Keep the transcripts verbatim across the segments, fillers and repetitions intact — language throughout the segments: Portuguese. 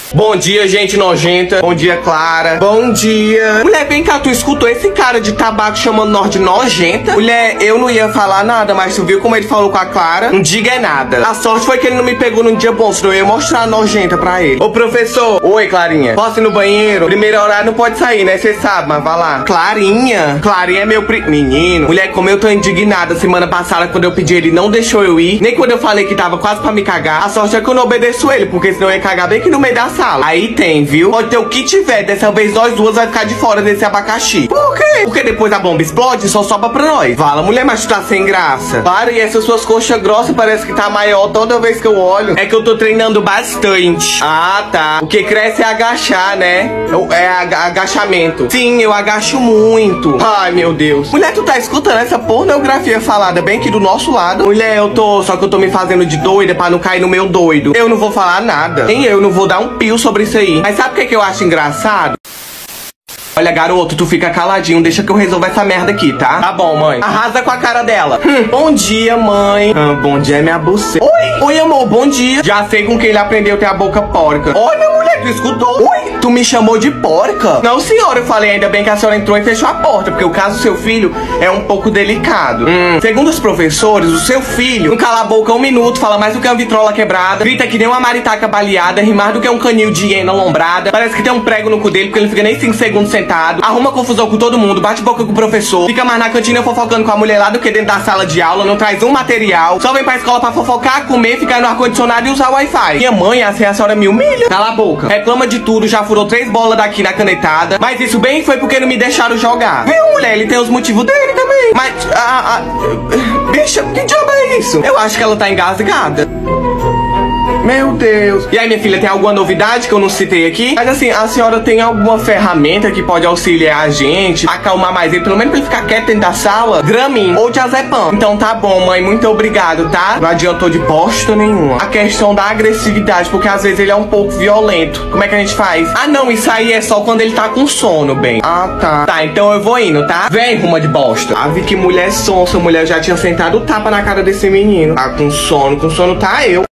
Bom dia, gente nojenta. Bom dia, Clara. Bom dia. Mulher, vem cá, tu escutou esse cara de tabaco chamando nós de nojenta? Mulher, eu não ia falar nada, mas tu viu como ele falou com a Clara? Não diga é nada. A sorte foi que ele não me pegou num dia bom, senão eu ia mostrar a nojenta pra ele. Ô, professor. Oi, Clarinha. Posso ir no banheiro? Primeiro horário não pode sair, né? Você sabe, mas vai lá. Clarinha. Clarinha é meu pri... Menino. Mulher, como eu tô indignada semana passada quando eu pedi, ele não deixou eu ir. Nem quando eu falei que tava quase pra me cagar. A sorte é que eu não obedeço ele, porque senão eu ia cagar bem aqui no meio da sala. Aí tem, viu? Pode ter o que tiver. Dessa vez nós duas vai ficar de fora desse abacaxi. Por quê? Porque depois a bomba explode e só sobra pra nós. Fala, mulher, mas tu tá sem graça. Para, e essas suas coxas grossas parece que tá maior toda vez que eu olho. É que eu tô treinando bastante. Ah, tá. O que cresce é agachar, né? É ag agachamento. Sim, eu agacho muito. Ai, meu Deus. Mulher, tu tá escutando essa pornografia falada bem aqui do nosso lado? Mulher, eu tô... Só que eu tô me fazendo de doida pra não cair no meu doido. Eu não vou falar nada. Nem eu não vou dar um pio sobre isso aí. Mas sabe o que, que eu acho engraçado? Olha, garoto, tu fica caladinho, deixa que eu resolvo essa merda aqui, tá? Tá bom, mãe. Arrasa com a cara dela. Hum, bom dia, mãe. Ah, bom dia, minha buceta. Oi, oi, amor, bom dia. Já sei com quem ele aprendeu a ter a boca porca. Olha, mulher, tu escutou? Oi, tu me chamou de porca? Não, senhora, eu falei, ainda bem que a senhora entrou e fechou a porta, porque o caso do seu filho é um pouco delicado. Hum, segundo os professores, o seu filho não cala a boca um minuto, fala mais do que uma vitrola quebrada, grita que nem uma maritaca baleada, ri mais do que um canil de hiena lombrada, parece que tem um prego no cu dele, porque ele não fica nem cinco segundos sentado. Arruma confusão com todo mundo, bate boca com o professor, fica mais na cantina fofocando com a mulher lá do que dentro da sala de aula, não traz um material, só vem pra escola pra fofocar, comer, ficar no ar-condicionado e usar o Wi-Fi. Minha mãe, assim a senhora me humilha. Cala a boca. Reclama de tudo, já furou três bolas daqui na canetada, mas isso bem foi porque não me deixaram jogar. Viu, mulher? Ele tem os motivos dele também. Mas, ah, ah, bicha, que diabo é isso? Eu acho que ela tá engasgada. Meu Deus. E aí, minha filha, tem alguma novidade que eu não citei aqui? Mas assim, a senhora tem alguma ferramenta que pode auxiliar a gente a acalmar mais ele, pelo menos pra ele ficar quieto dentro da sala? Dramin ou diazepam. Então tá bom, mãe, muito obrigado, tá? Não adiantou de bosta nenhuma. A questão da agressividade, porque às vezes ele é um pouco violento. Como é que a gente faz? Ah, não, isso aí é só quando ele tá com sono, bem. Ah, tá. Tá, então eu vou indo, tá? Vem, ruma de bosta. Ah, vi que mulher sonsa, mulher já tinha sentado o tapa na cara desse menino. Tá com sono, com sono tá eu.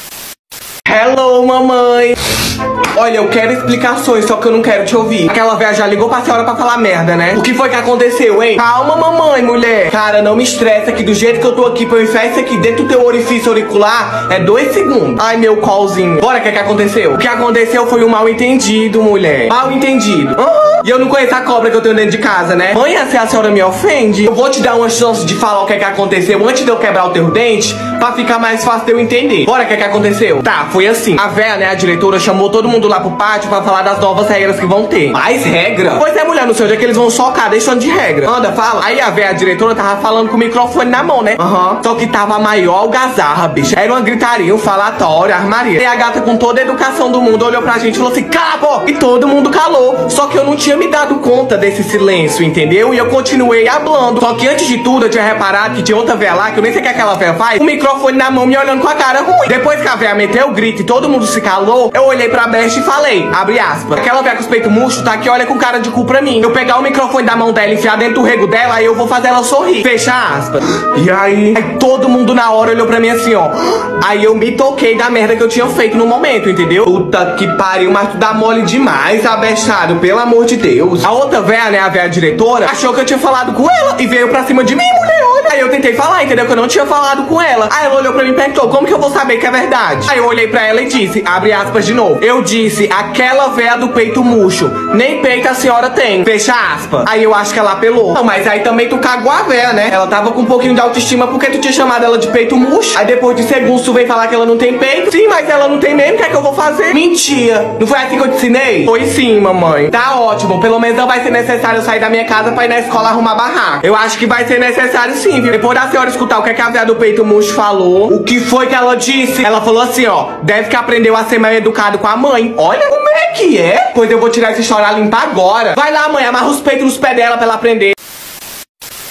Hello, mamãe. Olha, eu quero explicações, só que eu não quero te ouvir. Aquela velha já ligou pra senhora pra falar merda, né? O que foi que aconteceu, hein? Calma, mamãe, mulher. Cara, não me estressa que do jeito que eu tô aqui pra eu enfiar isso aqui dentro do teu orifício auricular é dois segundos. Ai, meu colzinho. Bora, o que que aconteceu? O que aconteceu foi um mal entendido, mulher. Mal entendido. Uhum. E eu não conheço a cobra que eu tenho dentro de casa, né? Mãe, se a senhora me ofende, eu vou te dar uma chance de falar o que que aconteceu antes de eu quebrar o teu dente, pra ficar mais fácil de eu entender. Bora, o que que aconteceu? Tá, foi assim. A véia, né, a diretora, chamou todo mundo lá pro pátio pra falar das novas regras que vão ter. Mais regra? Pois é, mulher, não sei onde é que eles vão socar, deixando de regra. Anda, fala. Aí a véia, a diretora, tava falando com o microfone na mão, né? Aham. Uhum. Só que tava a maior algazarra, bicho. Era uma gritaria, um falatório, armaria. E a gata, com toda a educação do mundo, olhou pra gente e falou assim, cala a boca! E todo mundo calou. Só que eu não tinha me dado conta desse silêncio, entendeu? E eu continuei hablando. Só que antes de tudo, eu tinha reparado que tinha outra véia lá, que eu nem sei o que aquela véia faz, o microfone na mão, me olhando com a cara ruim. Depois que a véia meteu o grito e todo mundo se calou, eu olhei pra Best e falei, abre aspas, aquela véia com os peitos murchos tá aqui, olha com cara de cu pra mim. Eu pegar o microfone da mão dela e enfiar dentro do rego dela, aí eu vou fazer ela sorrir. Fecha aspas. E aí, aí todo mundo na hora olhou pra mim assim, ó. Aí eu me toquei da merda que eu tinha feito no momento, entendeu? Puta que pariu, mas tu dá mole demais, abestado, pelo amor de Deus. A outra véia, né, a véia diretora, achou que eu tinha falado com ela e veio pra cima de mim, mulher, olha. Aí eu tentei falar, entendeu? Que eu não tinha falado com ela. Aí ela olhou pra mim e perguntou, como que eu vou saber que é verdade? Aí eu olhei pra ela e disse, abre aspas de novo. Eu disse, aquela véia do peito murcho, nem peito a senhora tem. Fecha aspas. Aí eu acho que ela apelou. Não, mas aí também tu cagou a véia, né? Ela tava com um pouquinho de autoestima porque tu tinha chamado ela de peito murcho. Aí depois de segundos tu vem falar que ela não tem peito. Sim, mas ela não tem mesmo, o que é que eu vou fazer? Mentira. Não foi assim que eu te ensinei? Foi sim, mamãe. Tá ótimo, pelo menos não vai ser necessário eu sair da minha casa pra ir na escola arrumar barraca. Eu acho que vai ser necessário sim, viu? Depois da senhora escutar o que é que a véia do peito murcho falou, o que foi que ela disse? Ela falou assim, ó, deve que aprendeu a ser mais educado com a mãe. Olha como é que é. Pois eu vou tirar essa história limpa agora. Vai lá, mãe, amarra os peitos nos pés dela pra ela aprender.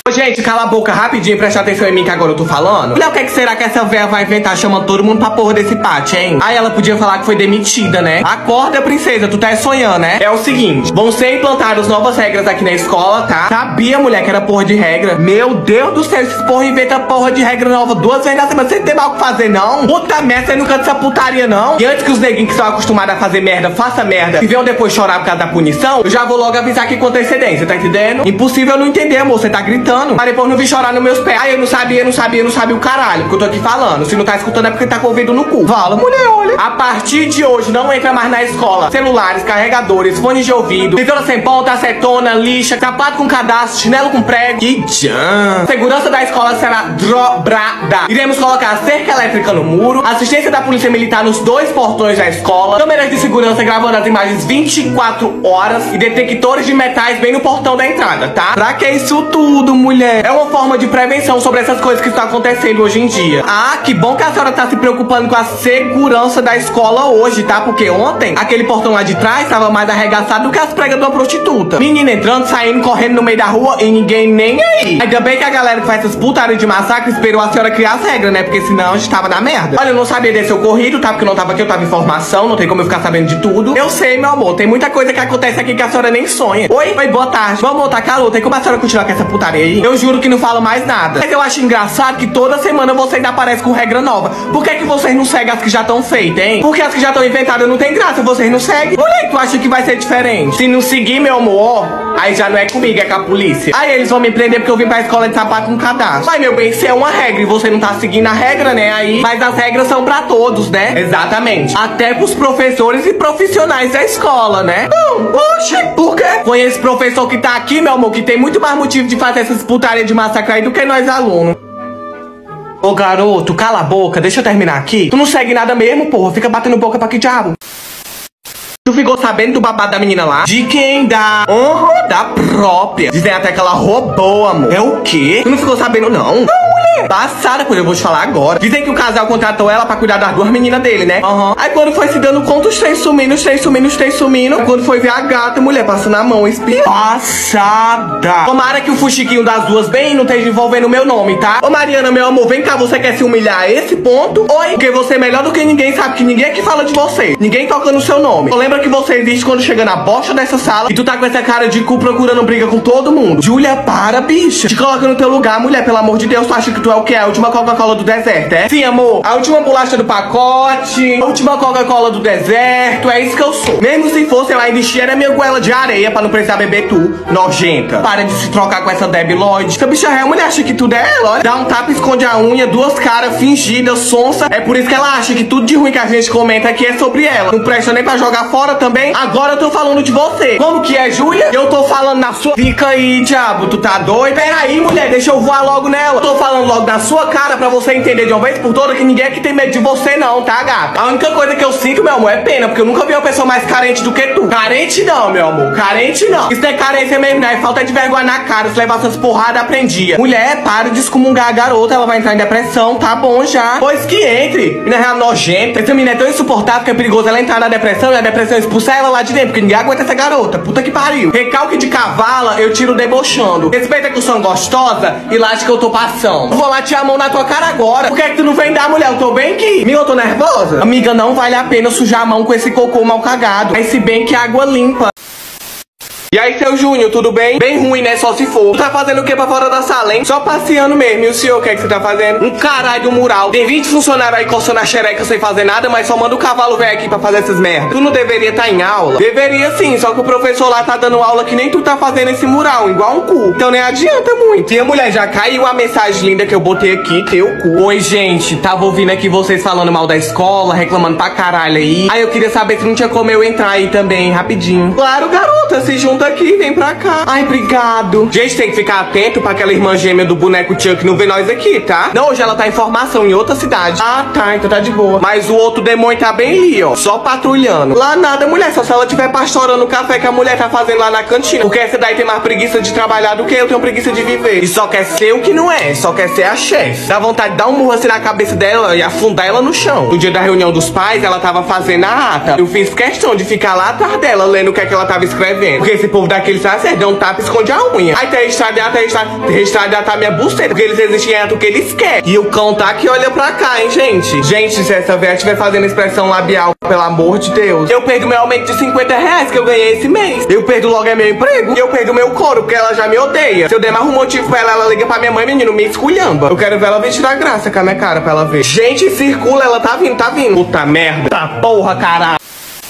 Gente, cala a boca rapidinho e presta atenção em mim que agora eu tô falando. Olha o que, é que será que essa véia vai inventar chamando todo mundo pra porra desse pátio, hein? Aí ela podia falar que foi demitida, né? Acorda, princesa, tu tá sonhando, né? É o seguinte, vão ser implantadas novas regras aqui na escola, tá? Sabia, mulher, que era porra de regra? Meu Deus do céu, esses porra inventa porra de regra nova duas vezes na semana. Você não tem mal o que fazer, não? Puta merda, você nunca dessa putaria, não? E antes que os neguinhos que são acostumados a fazer merda, faça merda e venham depois chorar por causa da punição, eu já vou logo avisar aqui com antecedência, tá entendendo? Impossível não entender, amor, você tá gritando. Mas depois não vi chorar nos meus pés. Ai, eu não sabia, não sabia, não sabia o caralho. Porque eu tô aqui falando. Se não tá escutando é porque tá com o ouvido no cu. Fala, mulher, olha. A partir de hoje não entra mais na escola celulares, carregadores, fones de ouvido, tesoura sem ponta, acetona, lixa, sapato com cadastro, chinelo com prego. E tchan. Segurança da escola será dobrada. Iremos colocar cerca elétrica no muro, assistência da polícia militar nos dois portões da escola, câmeras de segurança gravando as imagens vinte e quatro horas e detectores de metais bem no portão da entrada, tá? Pra que isso tudo, mulher? É uma forma de prevenção sobre essas coisas que estão acontecendo hoje em dia. Ah, que bom que a senhora tá se preocupando com a segurança da escola hoje, tá? Porque ontem, aquele portão lá de trás tava mais arregaçado do que as pregas de uma prostituta. Menina entrando, saindo, correndo no meio da rua e ninguém nem aí. Ainda bem que a galera que faz essas putarias de massacre esperou a senhora criar as regras, né? Porque senão a gente tava na merda. Olha, eu não sabia desse ocorrido, tá? Porque eu não tava aqui, eu tava em formação, não tem como eu ficar sabendo de tudo. Eu sei, meu amor, tem muita coisa que acontece aqui que a senhora nem sonha. Oi, oi, boa tarde. Vamos voltar calor, tem como a senhora continuar com essa putaria aí? Eu juro que não falo mais nada. Mas eu acho engraçado que toda semana você ainda aparece com regra nova. Por que que vocês não seguem as que já estão feitas, hein? Porque as que já estão inventadas não tem graça, vocês não seguem. Olha aí, tu acha que vai ser diferente? Se não seguir, meu amor, aí já não é comigo, é com a polícia. Aí eles vão me prender porque eu vim pra escola de sapato com cadastro. Ai, meu bem, isso é uma regra e você não tá seguindo a regra, né? Aí, mas as regras são pra todos, né? Exatamente. Até pros professores e profissionais da escola, né? Não, oxe, por quê? Foi esse professor que tá aqui, meu amor, que tem muito mais motivo de fazer essas putarias de massacre aí do que nós alunos. Ô garoto, cala a boca, deixa eu terminar aqui. Tu não segue nada mesmo, porra, fica batendo boca pra que diabo? Tu ficou sabendo do babado da menina lá? De quem? Da... Uhum, da própria. Dizem até que ela roubou, amor. É o quê? Tu não ficou sabendo, não? Não, mulher. Passada, pois eu vou te falar agora. Dizem que o casal contratou ela pra cuidar das duas meninas dele, né? Aham. Uhum. Aí quando foi se dando conta, os três sumindo, os três sumindo, os três sumindo. Aí quando foi ver a gata, mulher, passando a mão, espia. Passada. Tomara que o fuxiquinho das duas bem não esteja envolvendo o meu nome, tá? Ô Mariana, meu amor, vem cá, você quer se humilhar a esse ponto? Oi? Porque você é melhor do que ninguém, sabe que ninguém aqui fala de você. Ninguém toca no seu nome. Lembra que você existe quando chega na bosta dessa sala e tu tá com essa cara de cu procurando briga com todo mundo. Júlia, para, bicha. Te coloca no teu lugar, mulher, pelo amor de Deus. Tu acha que tu é o que? A última Coca-Cola do deserto, é? Sim, amor. A última bolacha do pacote. A última Coca-Cola do deserto. É isso que eu sou. Mesmo se fosse, eu ainda encheria minha goela de areia pra não precisar beber tu, nojenta. Para de se trocar com essa Debbie Lloyd. Essa bicha real, mulher, acha que tudo é ela, olha. Dá um tapa, esconde a unha, duas caras fingidas, sonsa. É por isso que ela acha que tudo de ruim que a gente comenta aqui é sobre ela. Não presta nem pra jogar fora também. Agora eu tô falando de você. Como que é, Júlia? Eu tô falando na sua... Fica aí, diabo, tu tá doido? Pera aí, mulher, deixa eu voar logo nela. Eu tô falando logo na sua cara pra você entender de uma vez por toda que ninguém aqui tem medo de você não, tá, gata? A única coisa que eu sinto, meu amor, é pena, porque eu nunca vi uma pessoa mais carente do que tu. Carente não, meu amor, carente não. Isso não é carência mesmo, né? É falta de vergonha na cara. Se levar essas porradas, aprendia. Mulher, para de excomungar a garota, ela vai entrar em depressão, tá bom já. Pois que entre. Menina real nojenta. Essa menina é tão insuportável que é perigoso ela entrar na depressão e a depressão expulsar ela lá de dentro, porque ninguém aguenta essa garota. Puta que pariu. Recalque de cavala, eu tiro debochando. Respeita que eu sou gostosa e late que eu tô passando. Vou latir a mão na tua cara agora. Por que é que tu não vem dar, mulher? Eu tô bem aqui. Amiga, eu tô nervosa. Amiga, não vale a pena sujar a mão com esse cocô mal cagado. Mas se bem que água limpa. E aí, seu Júnior, tudo bem? Bem ruim, né? Só se for. Tu tá fazendo o que pra fora da sala, hein? Só passeando mesmo. E o senhor, o que é que você tá fazendo? Um caralho do mural. Tem vinte funcionários aí coçando a xereca sem fazer nada, mas só manda o cavalo velho aqui pra fazer essas merdas. Tu não deveria estar tá em aula? Deveria sim, só que o professor lá tá dando aula que nem tu tá fazendo esse mural, igual um cu. Então nem adianta muito. E a mulher, já caiu a mensagem linda que eu botei aqui, teu cu. Oi, gente, tava ouvindo aqui vocês falando mal da escola, reclamando pra caralho aí. Aí eu queria saber se não tinha como eu entrar aí também, rapidinho. Claro, garota, se junta aqui, vem pra cá. Ai, obrigado. Gente, tem que ficar atento pra aquela irmã gêmea do boneco Chuck não ver nós aqui, tá? Não, hoje ela tá em formação em outra cidade. Ah, tá, então tá de boa. Mas o outro demônio tá bem ali, ó, só patrulhando. Lá nada, mulher, só se ela tiver pastorando o café que a mulher tá fazendo lá na cantina. Porque essa daí tem mais preguiça de trabalhar do que eu tenho preguiça de viver. E só quer ser o que não é, só quer ser a chefe. Dá vontade de dar um murro assim na cabeça dela e afundar ela no chão. No dia da reunião dos pais, ela tava fazendo a ata. Eu fiz questão de ficar lá atrás dela, lendo o que é que ela tava escrevendo. Porque esse povo daqueles tá certo, dão um tapa e esconde a unha. Aí tem estradear, tem estradear, tem estradear tá minha buceta, porque eles existem é o que eles querem. E o cão tá que olha pra cá, hein, gente. Gente, se essa velha estiver fazendo expressão labial, pelo amor de Deus, eu perdo meu aumento de cinquenta reais que eu ganhei esse mês. Eu perdo logo é meu emprego. E eu perdo meu couro, porque ela já me odeia. Se eu der mais um motivo pra ela, ela liga pra minha mãe, menino, me esculhamba. Eu quero ver ela vestir a graça com a minha cara pra ela ver. Gente, circula, ela tá vindo, tá vindo. Puta merda. Tá porra, caralho.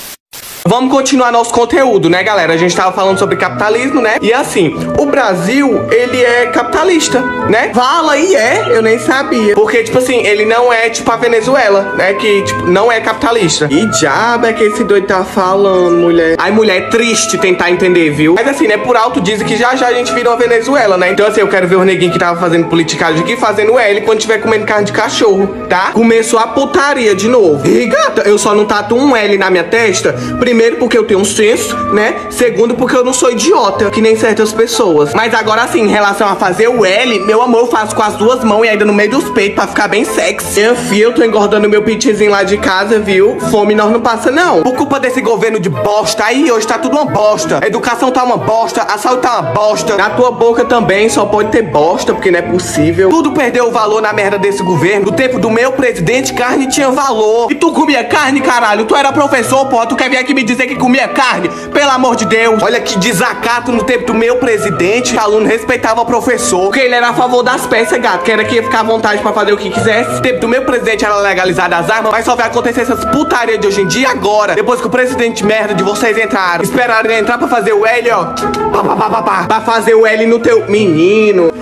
Vamos continuar nosso conteúdo, né, galera? A gente tava falando sobre capitalismo, né? E assim, o Brasil, ele é capitalista, né? Fala e é, eu nem sabia. Porque, tipo assim, ele não é tipo a Venezuela, né? Que, tipo, não é capitalista. E diabo é que esse doido tá falando, mulher. Ai, mulher, é triste tentar entender, viu? Mas assim, né, por alto dizem que já já a gente vira uma Venezuela, né? Então assim, eu quero ver o neguinho que tava fazendo politicagem aqui fazendo L quando tiver comendo carne de cachorro, tá? Começou a putaria de novo. E gata, eu só não tatuo um L na minha testa. Primeiro, porque eu tenho um senso, né? Segundo, porque eu não sou idiota, que nem certas pessoas. Mas agora, assim, em relação a fazer o L, meu amor, eu faço com as duas mãos e ainda no meio dos peitos pra ficar bem sexy. Minha filha, eu tô engordando meu pitzinho lá de casa, viu? Fome nós não passa, não. Por culpa desse governo de bosta aí, hoje tá tudo uma bosta. A educação tá uma bosta, a saúde tá uma bosta. Na tua boca também só pode ter bosta, porque não é possível. Tudo perdeu o valor na merda desse governo. No tempo do meu presidente, carne tinha valor. E tu comia carne, caralho? Tu era professor, pô. Tu quer vir aqui me dizer que comia carne? Pelo amor de Deus. Olha que desacato no tempo do meu presidente. O aluno respeitava o professor, porque ele era a favor das peças, gato. Que era que ia ficar à vontade pra fazer o que quisesse. No tempo do meu presidente era legalizada as armas. Mas só vai acontecer essas putarias de hoje em dia agora. Depois que o presidente merda de vocês entraram. Esperaram entrar pra fazer o L, ó. Pá, pá, pá, pá, pá. Pra fazer o L no teu... Menino.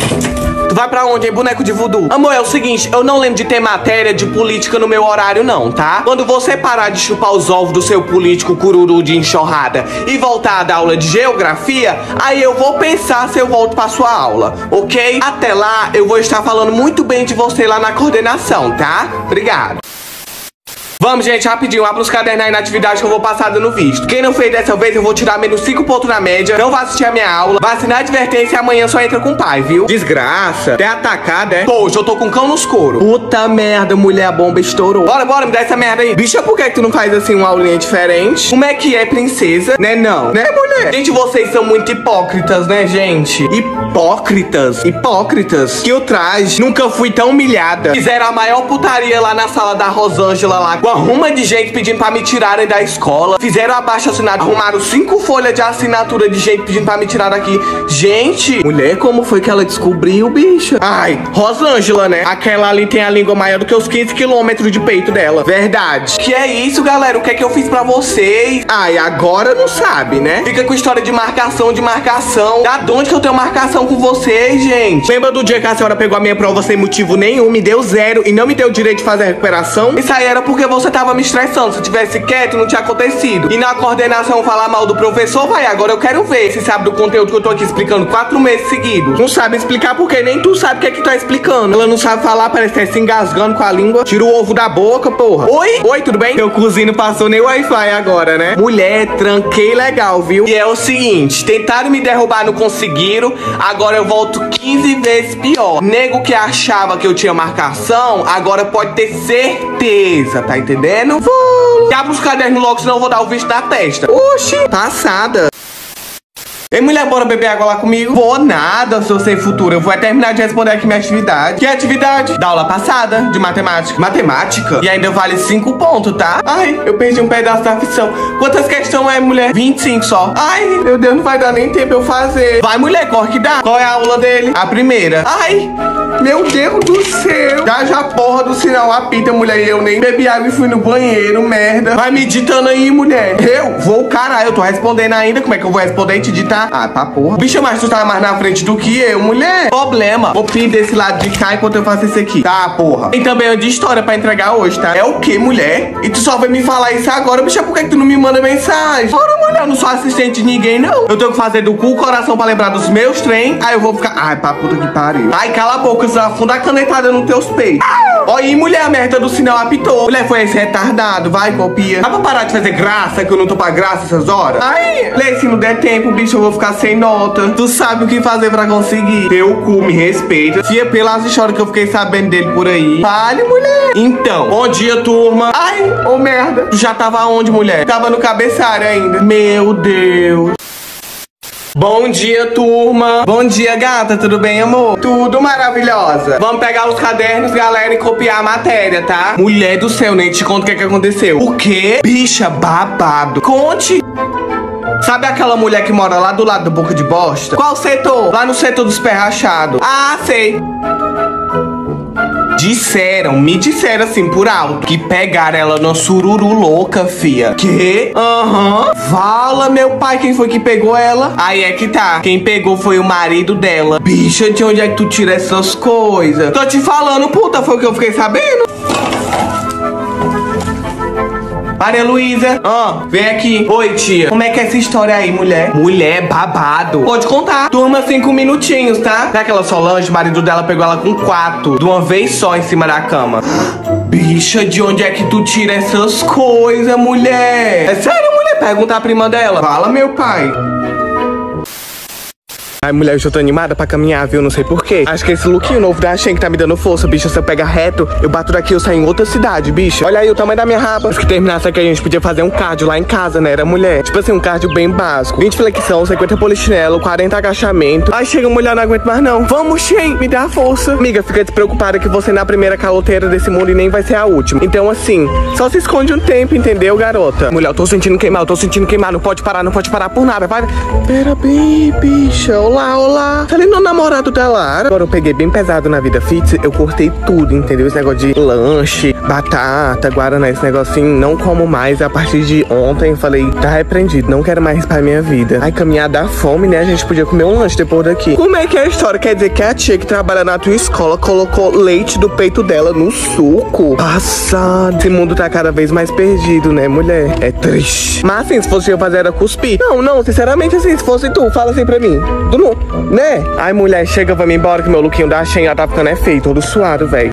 Tu vai pra onde, hein, boneco de voodoo? Amor, é o seguinte, eu não lembro de ter matéria de política no meu horário, não, tá? Quando você parar de chupar os ovos do seu político cururu de enxurrada e voltar a dar aula de geografia, aí eu vou pensar se eu volto pra sua aula, ok? Até lá, eu vou estar falando muito bem de você lá na coordenação, tá? Obrigado. Vamos, gente, rapidinho, abra os cadernos aí na atividade que eu vou passar dando visto. Quem não fez dessa vez, eu vou tirar menos cinco pontos na média. Não vai assistir a minha aula. Vai assinar a advertência e amanhã só entra com o pai, viu? Desgraça. Até atacada, é? Poxa, eu tô com cão nos couro. Puta merda, mulher, a bomba estourou. Bora, bora, me dá essa merda aí. Bicha, por que que tu não faz assim uma aulinha diferente? Como é que é, princesa? Né, não? Né, mulher? Gente, vocês são muito hipócritas, né, gente? Hipócritas. Hipócritas. Que eu traje. Nunca fui tão humilhada. Fizeram a maior putaria lá na sala da Rosângela lá. Com arruma de gente pedindo pra me tirarem da escola. Fizeram abaixo assinado. Arrumaram cinco folhas de assinatura de gente pedindo pra me tirar daqui. Gente, mulher, como foi que ela descobriu, bicha? Ai, Rosângela, né? Aquela ali tem a língua maior do que os quinze quilômetros de peito dela. Verdade. Que é isso, galera? O que é que eu fiz pra vocês? Ai, agora não sabe, né? Fica com história de marcação, de marcação. Da onde que eu tenho marcação com vocês, gente? Lembra do dia que a senhora pegou a minha prova sem motivo nenhum, me deu zero e não me deu o direito de fazer a recuperação? Isso aí era porque você tava me estressando. Se tivesse quieto, não tinha acontecido. E na coordenação falar mal do professor, vai, agora eu quero ver se sabe do conteúdo que eu tô aqui explicando quatro meses seguidos. Não sabe explicar porque nem tu sabe o que é que tá explicando. Ela não sabe falar, parece que tá se engasgando com a língua. Tira o ovo da boca, porra. Oi? Oi, tudo bem? Teu cozinho passou nem Wi-Fi agora, né? Mulher, tranquei legal, viu? E é o seguinte, tentaram me derrubar, não conseguiram. Agora eu volto quinze vezes pior. Nego que achava que eu tinha marcação, agora pode ter certeza, tá entendendo? Vou. Abre os cadernos logo, senão eu vou dar o visto da testa. Oxi, passada. Ei, mulher, bora beber água lá comigo? Vou nada, sou sem futuro. Eu vou terminar de responder aqui minha atividade. Que atividade? Da aula passada, de matemática. Matemática? E ainda vale cinco pontos, tá? Ai, eu perdi um pedaço da ficção. Quantas questões é, mulher? vinte e cinco só. Ai, meu Deus, não vai dar nem tempo eu fazer. Vai, mulher, corre que dá. Qual é a aula dele? A primeira. Ai, meu Deus do céu. Já já porra do sinal apita, mulher. E eu nem bebi água e fui no banheiro, merda. Vai me ditando aí, mulher. Eu vou, caralho, eu tô respondendo ainda. Como é que eu vou responder e te ditar? Ah, pra porra. Bicha, mas tu tá mais na frente do que eu, mulher. Problema. Vou pedir desse lado de cá enquanto eu faço isso aqui. Tá, porra. Tem também uma de história pra entregar hoje, tá? É o que, mulher? E tu só vai me falar isso agora, bicha, por que tu não me manda mensagem? Ora, mulher, eu não sou assistente de ninguém, não. Eu tenho que fazer do cu o coração pra lembrar dos meus trem. Aí eu vou ficar... Ai, pra puta que pariu. Ai, cala a boca, você afunda a canetada nos teus peitos. Olha aí, mulher, a merda do sinal apitou. Mulher, foi esse retardado. Vai, copia. Dá pra parar de fazer graça, que eu não tô pra graça essas horas? Ai, lê, se não der tempo, bicho, eu vou ficar sem nota. Tu sabe o que fazer pra conseguir. Teu cu, me respeita. Se é pelas histórias que eu fiquei sabendo dele por aí. Fale, mulher. Então, bom dia, turma. Ai, ô oh, merda. Tu já tava onde, mulher? Tava no cabeçalho ainda. Meu Deus. Bom dia, turma. Bom dia, gata. Tudo bem, amor? Tudo maravilhosa. Vamos pegar os cadernos, galera, e copiar a matéria, tá? Mulher do céu, nem te conto o que, que aconteceu. O quê? Bicha, babado. Conte. Sabe aquela mulher que mora lá do lado do Boca de Bosta? Qual setor? Lá no setor dos pés rachados. Ah, sei. Disseram, me disseram assim por alto, que pegaram ela no sururu louca, fia. Que? Aham. Uhum. Fala, meu pai, quem foi que pegou ela? Aí é que tá. Quem pegou foi o marido dela. Bicha, de onde é que tu tira essas coisas? Tô te falando, puta, foi o que eu fiquei sabendo. Maria Luísa, ó, oh, vem aqui. Oi, tia. Como é que é essa história aí, mulher? Mulher, babado. Pode contar. Turma, cinco minutinhos, tá? Não é aquela Solange, o marido dela pegou ela com quatro, de uma vez só em cima da cama. Bicha, de onde é que tu tira essas coisas, mulher? É sério, mulher? Pergunta a prima dela. Fala, meu pai. Ai, mulher, eu já tô animada pra caminhar, viu? Não sei porquê. Acho que esse lookinho novo da Shein que tá me dando força, bicho. Se eu pegar reto, eu bato daqui, eu saio em outra cidade, bicho. Olha aí o tamanho da minha raba. Acho que terminasse aqui, a gente podia fazer um cardio lá em casa, né? Era mulher. Tipo assim, um cardio bem básico. vinte flexão, cinquenta polichinelo, quarenta agachamento. Aí chega mulher, não aguento mais não. Vamos, Shein, me dá força. Amiga, fica despreocupada que você não é a primeira caloteira desse mundo e nem vai ser a última. Então, assim, só se esconde um tempo, entendeu, garota? Mulher, eu tô sentindo queimar, eu tô sentindo queimar. Não pode parar, não pode parar por nada. Vai. Pera bem, bicha. Olá, olá. Falei no namorado dela. Agora eu peguei bem pesado na vida fit, eu cortei tudo, entendeu? Esse negócio de lanche, batata, guaraná, esse negocinho, não como mais. A partir de ontem, falei, tá repreendido, não quero mais para minha vida. Ai, caminhar dá fome, né? A gente podia comer um lanche depois daqui. Como é que é a história? Quer dizer que a tia que trabalha na tua escola colocou leite do peito dela no suco? Passado. Esse mundo tá cada vez mais perdido, né, mulher? É triste. Mas assim, se fosse eu fazer era cuspir. Não, não, sinceramente assim, se fosse tu, fala assim pra mim. Tu não, né? Ai, mulher, chega, vamos embora que meu lookinho da Shein já tá ficando é feio, todo suado, velho.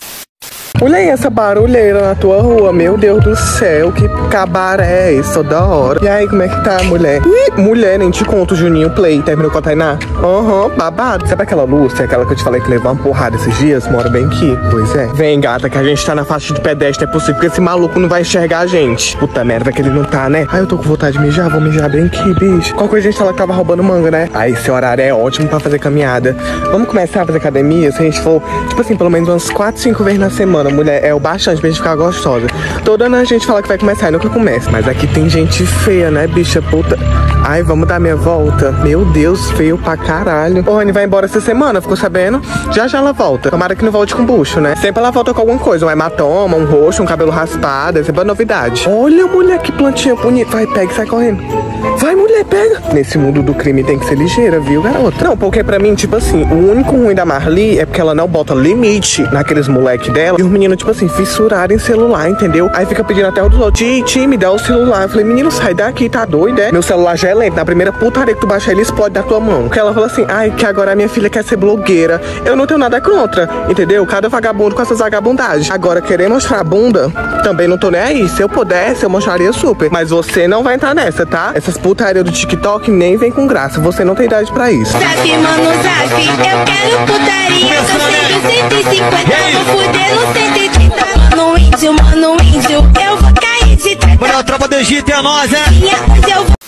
Olha aí essa barulheira na tua rua, meu Deus do céu, que cabaré é esse toda hora. E aí, como é que tá, mulher? Ih, mulher, nem te conto, Juninho Play, terminou com a Tainá? Aham, uhum, babado. Sabe aquela Lúcia, aquela que eu te falei que levou uma porrada esses dias? Mora bem aqui. Pois é. Vem, gata, que a gente tá na faixa de pedestre, é possível que esse maluco não vai enxergar a gente. Puta merda que ele não tá, né? Ai, eu tô com vontade de mijar, vou mijar bem aqui, bicho. Qual coisa a gente fala que tava roubando manga, né? Ai, esse horário é ótimo pra fazer caminhada. Vamos começar a fazer academia, se a gente for, tipo assim, pelo menos umas quatro, cinco vezes na semana, mulher, é o bastante pra gente ficar gostosa. Toda ano a gente fala que vai começar e nunca começa. Mas aqui tem gente feia, né, bicha, puta. Ai, vamos dar minha volta. Meu Deus, feio pra caralho. Ô, Rony vai embora essa semana, ficou sabendo? Já já ela volta. Tomara que não volte com bucho, né? Sempre ela volta com alguma coisa. Um hematoma, um roxo, um cabelo raspado. É sempre uma novidade. Olha, mulher, que plantinha bonita. Vai, pega e sai correndo. Vai, mulher, pega. Nesse mundo do crime tem que ser ligeira, viu, garota? Não, porque pra mim, tipo assim, o único ruim da Marli é porque ela não bota limite naqueles moleque dela. E os meninos, tipo assim, fissurarem celular, entendeu? Aí fica pedindo até o dos outros. Ti, me dá o celular. Eu falei, menino, sai daqui, tá doido, é? Meu celular já é lento. Na primeira putaria que tu baixar, ele explode da tua mão. Porque ela falou assim, ai, que agora a minha filha quer ser blogueira. Eu não tenho nada contra, entendeu? Cada vagabundo com essas vagabundagens. Agora, querer mostrar a bunda, também não tô nem aí. Se eu pudesse, eu mostraria super. Mas você não vai entrar nessa, tá? Essas putarias do TikTok nem vem com graça. Você não tem idade pra isso. Zap, mano, zap, eu quero putaria. Tô sendo cento e cinquenta, vou fuder no cento e trinta. Mano, índio, mano, índio, eu vou cair de treta. Mano, a tropa do Egito é nós, é? Eu vou...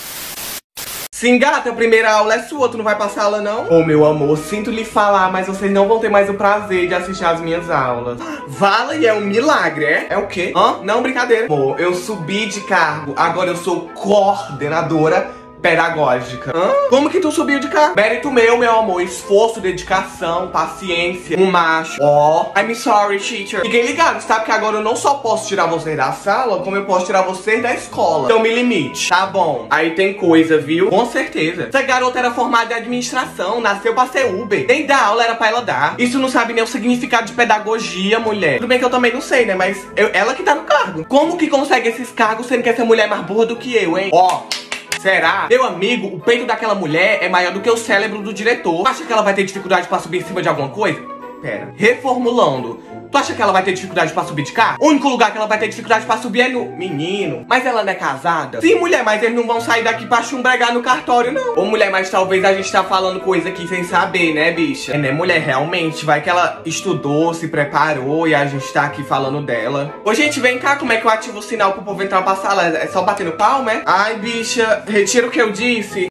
Sim, gata, a primeira aula é sua, tu não vai passar aula, não? Ô, meu amor, sinto lhe falar, mas vocês não vão ter mais o prazer de assistir as minhas aulas. Vala, e é um milagre, é? É o quê? Hã? Não, brincadeira. Amor, eu subi de cargo, agora eu sou coordenadora pedagógica. Hã? Como que tu subiu de cargo? Mérito meu, meu amor. Esforço, dedicação, paciência. Um macho. Ó. Oh, I'm sorry, teacher. Fiquem ligados, tá? Porque agora eu não só posso tirar vocês da sala, como eu posso tirar vocês da escola. Então me limite. Tá bom. Aí tem coisa, viu? Com certeza. Essa garota era formada em administração, nasceu pra ser Uber. Nem dar aula era pra ela dar. Isso não sabe nem o significado de pedagogia, mulher. Tudo bem que eu também não sei, né? Mas eu, ela que tá no cargo. Como que consegue esses cargos sendo que essa mulher é mais burra do que eu, hein? Ó. Oh. Será? Meu amigo, o peito daquela mulher é maior do que o cérebro do diretor. Tu acha que ela vai ter dificuldade pra subir em cima de alguma coisa? Pera, reformulando. Tu acha que ela vai ter dificuldade pra subir de carro? O único lugar que ela vai ter dificuldade pra subir é no... Menino, mas ela não é casada? Sim, mulher, mas eles não vão sair daqui pra chumbregar no cartório, não. Ô, mulher, mas talvez a gente tá falando coisa aqui sem saber, né, bicha? É, né, mulher, realmente. Vai que ela estudou, se preparou e a gente tá aqui falando dela. Ô, gente, vem cá, como é que eu ativo o sinal pro povo entrar pra sala? É só bater no palmo, é? Ai, bicha, retira o que eu disse.